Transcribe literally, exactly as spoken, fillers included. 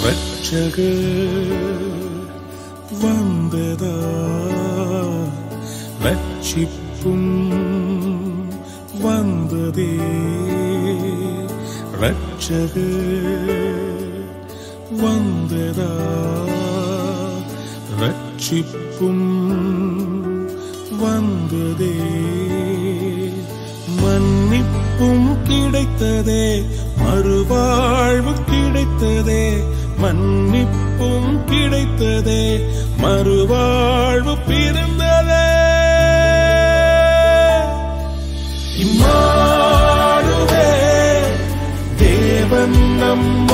வந்ததா ரட்சிப்பும் வந்ததே ரட்சகர் வந்ததா ரட்சிப்பும் வந்ததே மன்னிப்பும் கிடைத்ததே மறுவாழ்வு கிடைத்ததே மன்னிப்பும் கிடைத்ததே மறுவாழ்வு பிறந்ததே இம்மானுவே தேவன் நம்ம